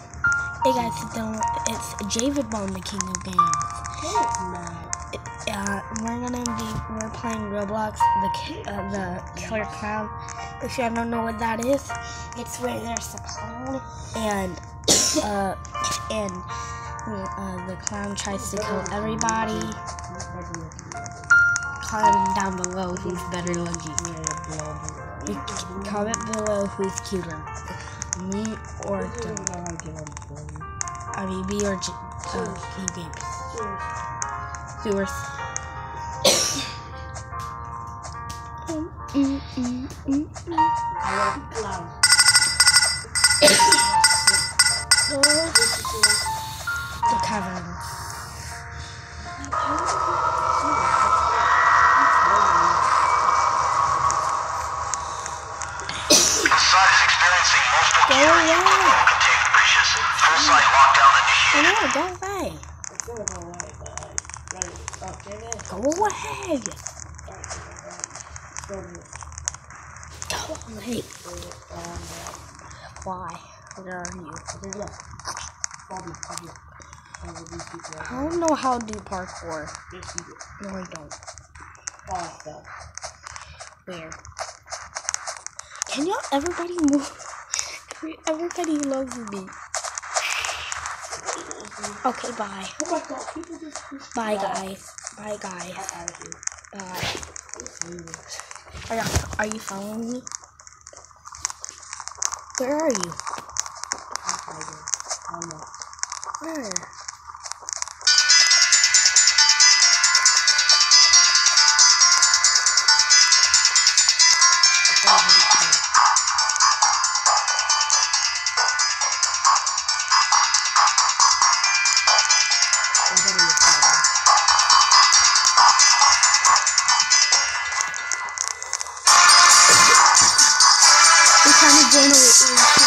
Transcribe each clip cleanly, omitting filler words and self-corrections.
Hey guys, it's Javidbone, the King of Games. We're playing Roblox, the Killer Clown. If you don't know what that is, it's where there's a clown and the clown tries to kill everybody. Comment down below who's better looking. Comment below who's cuter, me or me or King Games. Viewers. The cavern. Go away! I know, go away! Go away! Go away! Why? Where are you? I don't know how to do parkour. No, I don't. Where? Can y'all, everybody move? Everybody loves me. Okay, bye. Bye, guys. Bye, guys. Bye. Are you following me? Where are you? Where? We're trying to generate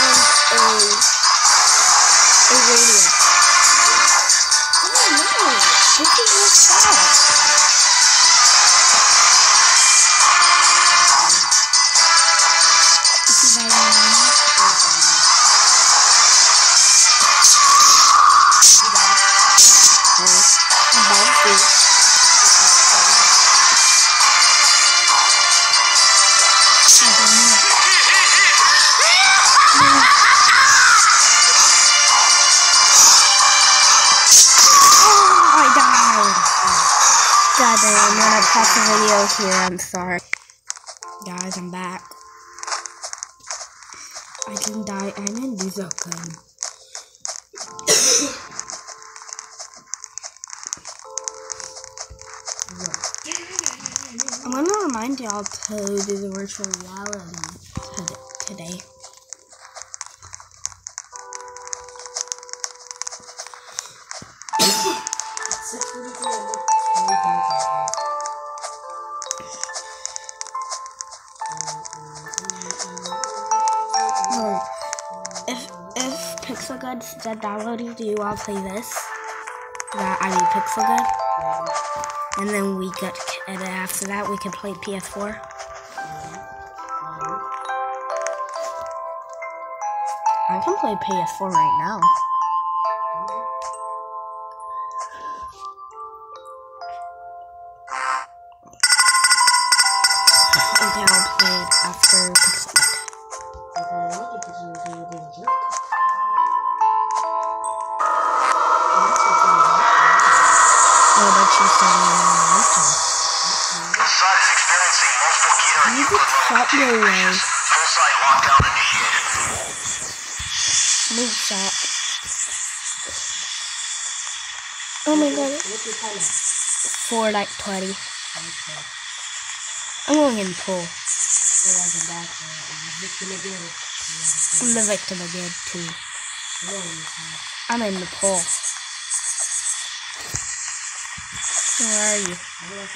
a radio. Oh no! This is your fault. God damn, I'm gonna pause the video here, I'm sorry. Guys, I'm back. I didn't die, I didn't do so good. I'm gonna remind y'all to do the virtual reality today. If Pixel God's done downloading, do you all play this? Pixel God? And then and then after that we can play PS4. I can play PS4 right now. Okay, I'll play it after Pixel God. Oh, but she's saying you could cut your way. Move shot. Oh my god. 4:20. I'm going in pool. I'm the victim again too. I'm in the pool. Where are you?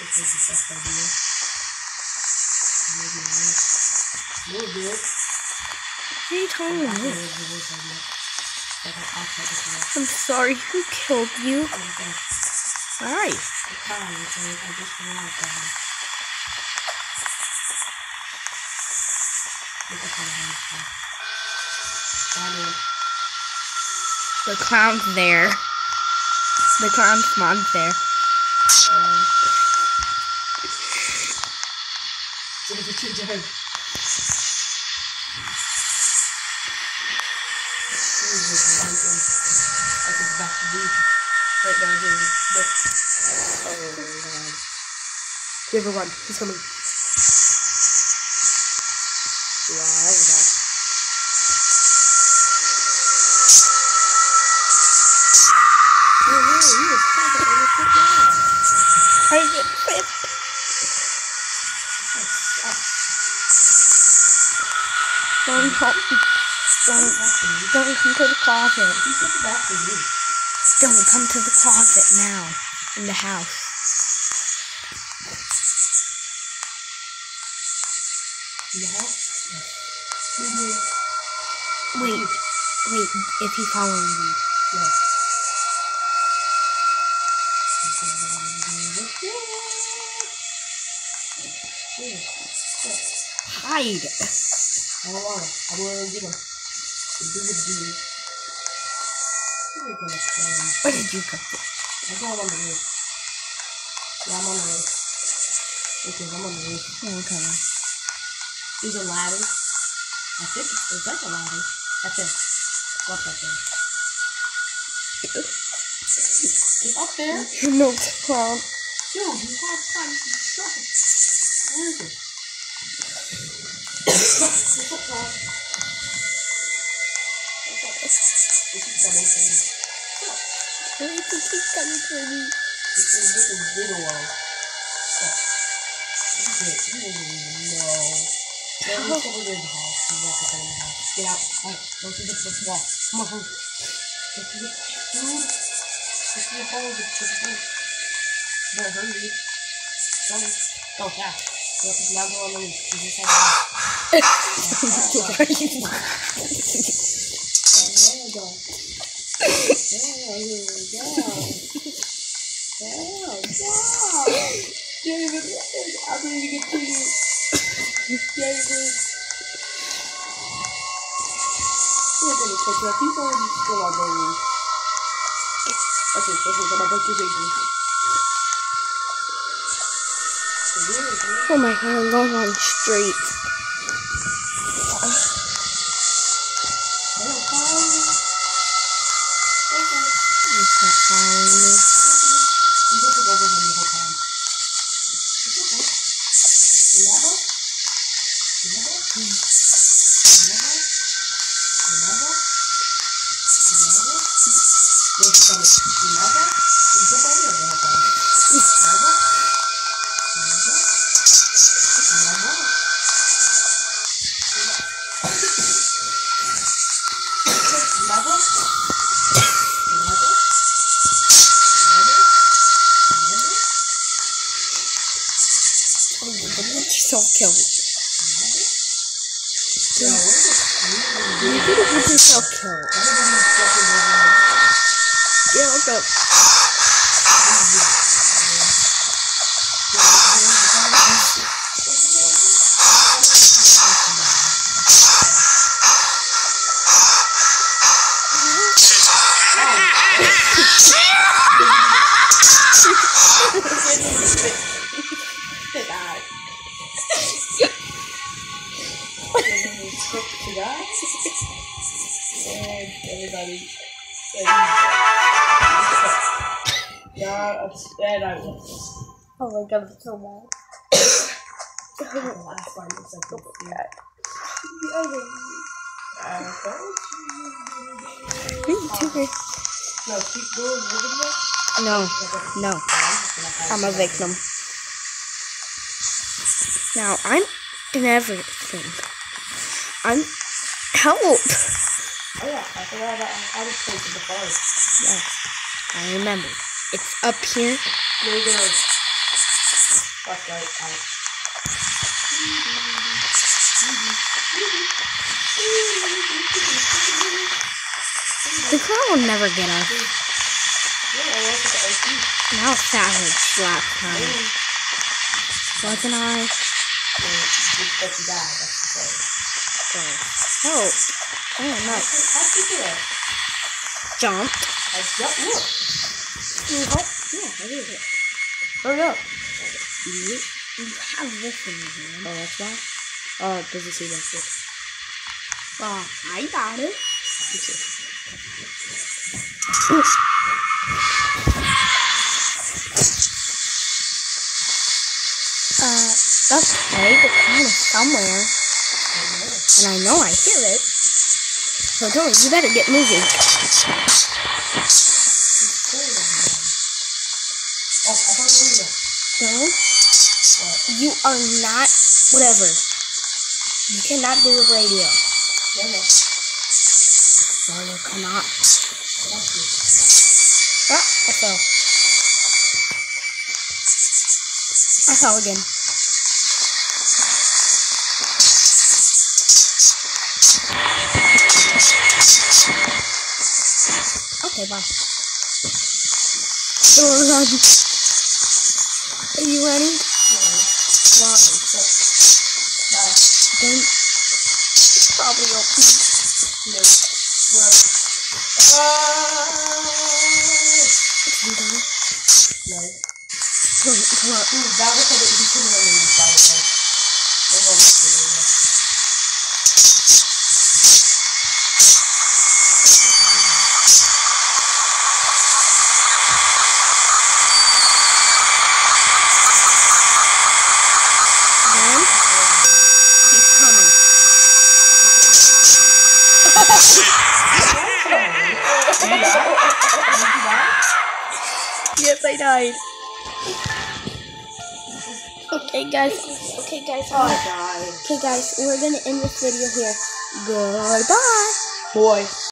What are you telling me? I'm sorry, who killed you? Alright. The clown's there. The clown spawned there. Right down here. Oh my god. Give her one. He's coming. Wow, that was bad. Oh no, he was caught in the football. I get whipped. Don't help me. Don't come to the closet. He's looking back for you. Don't come to the closet now. In the house. In the house? Wait. Wait. Is he following me? Yeah. Hide. I don't want it. I don't want to get him. Where did you go? I'm going on the roof. Yeah, I'm on the roof. Okay, I'm on the roof. I'm coming. There's a ladder. I think it's like a ladder. That's it. Go up that thing. Get up there. No, clown. Dude, you have time to shut it. Where is it? It's up, Paul. This is coming for me. Where is he coming for me? This is a little one. Stop. This is it. You don't even know. There is someone in the house. You want to come in the house. Get out. Alright, go to the first wall. Come on, home. Go to the food. Go to the hole. Go to the food. No, hurry. Go fast. Now go on the roof. You just have to go. There we go. David, I'm ready to get cheated. David. We're going to catch up. He's already still on the roof. Okay, I'm going to break your baby. Oh my god, I'm going on straight. He's not following me. You have to go over him the whole time. It's okay. Remember? Where's coming? Remember? You jump over there the whole time. Remember? Don't kill me. You didn't get yourself killed. Yeah, I'll go. And everybody, yeah, upset I was. Oh my god, it's so bad. The last line is like, oh my god. No, keep going, No. I'm a victim. Now, I'm in everything. I'm... Help! Oh yeah, I forgot about I was placed in the forest. Yes, I remember. It's up here. There you go. Flashlight out. The clown will never get us. Yeah, I was at the OC. Now Savage last time. Wasn't I? But you died, that's the story. Help. Oh no. How'd you do it? jump. I jumped. Look. What? Yeah, I did it. Hurry up. You have this in your hand. Oh, that's why? Oh, does it say that's it? Well, I got it. Okay, the can is somewhere. And I know I hear it. So Tony, you better get moving. Oh, I thought it was No? what? You are not, whatever. You cannot do the radio. Yeah, no. No, you cannot. That's it. Ah, I fell. I fell again. Okay, bye. Don't run. Are you running? Why? Then probably open. No. You done? No. Come on. Dude, that was something he couldn't let me use that one. No one else could do that. Then he's coming. Yes, I died. Okay, guys. Okay, guys. Oh, I died. Okay, guys. We're gonna end this video here. Goodbye. Boy.